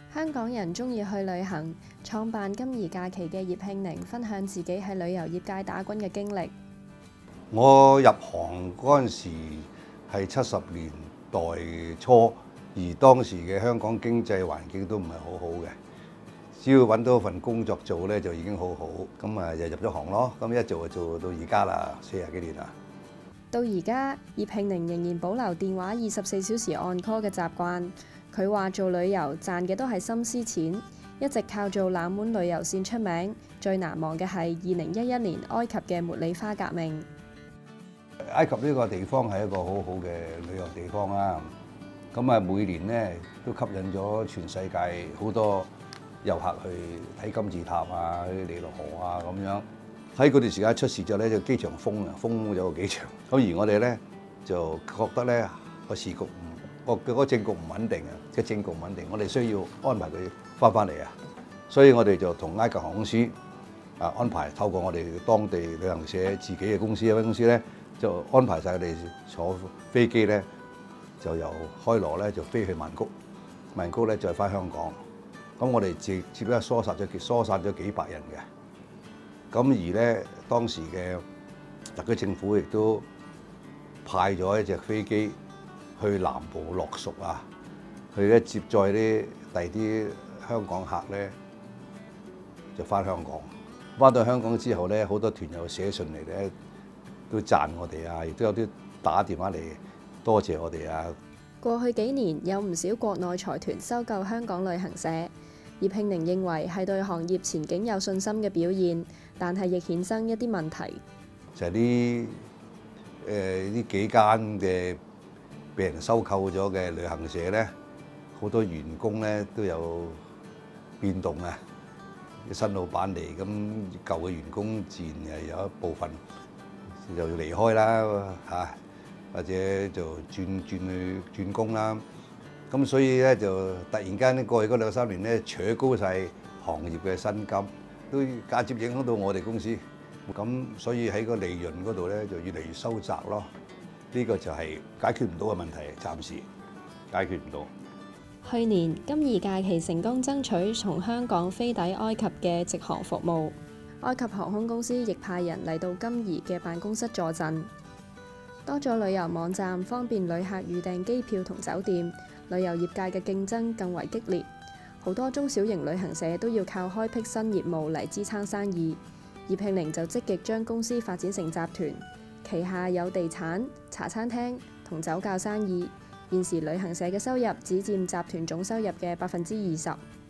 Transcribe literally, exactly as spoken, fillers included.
香港人鍾意去旅行，創辦金怡假期嘅葉慶寧分享自己喺旅遊業界打滾嘅經歷。 我入行嗰陣時係七十年代初，而當時嘅香港經濟環境都唔係好好嘅，只要揾到份工作做咧就已經好好，咁啊就入咗行咯。咁一做就做到而家啦，四十幾年啦。 到而家，葉慶寧仍然保留電話二十四小時按 call 嘅習慣。佢話做旅遊賺嘅都係心思錢，一直靠做冷門旅遊線出名。最難忘嘅係二零一一年埃及嘅茉莉花革命。 埃及呢個地方係一個好好嘅旅遊地方啦。咁啊，每年咧都吸引咗全世界好多遊客去睇金字塔啊、去尼羅河啊咁樣。喺嗰段時間出事咗咧，就機場封啊，封咗個機場。咁而我哋咧就覺得咧個時局唔個嗰個政局唔穩定啊，嘅政局唔穩定，我哋需要安排佢翻返嚟啊。所以我哋就同埃及航空公司啊安排，透過我哋當地旅行社自己嘅公司一間公司咧，就安排晒佢哋坐飛機咧，就由開羅咧就飛去曼谷，曼谷咧再翻香港。咁我哋直接咧疏散咗疏散咗幾百人嘅。咁而咧當時嘅特區政府亦都派咗一隻飛機去南部落屬啊，去咧接載啲第啲香港客咧就翻香港。翻到香港之後咧，好多團友寫信嚟咧，都讚我哋啊，亦都有啲打電話嚟多謝我哋啊。 過去幾年有唔少國內財團收購香港旅行社，葉慶寧認為係對行業前景有信心嘅表現，但係亦衍生一啲問題。 就係呢誒呢幾間嘅被人收購咗嘅旅行社咧，好多員工咧都有變動啊！新老闆嚟，咁舊嘅員工自然係有一部分就要離開啦嚇，或者就轉轉去轉工啦。咁所以咧就突然間咧過去嗰兩三年咧，扯高晒行業嘅薪金，都間接影響到我哋公司。咁所以喺個利潤嗰度咧就越嚟越收窄咯。呢個就係解決唔到嘅問題，暫時解決唔到。 去年金怡假期成功爭取從香港飛抵埃及嘅直航服務，埃及航空公司亦派人嚟到金怡嘅辦公室坐鎮。多咗旅遊網站方便旅客預訂機票同酒店，旅遊業界嘅競爭更為激烈。好多中小型旅行社都要靠開闢新業務嚟支撐生意。葉慶寧就積極將公司發展成集團，旗下有地產、茶餐廳同酒窖生意。現時旅行社嘅收入只佔集團總收入嘅百分之二十。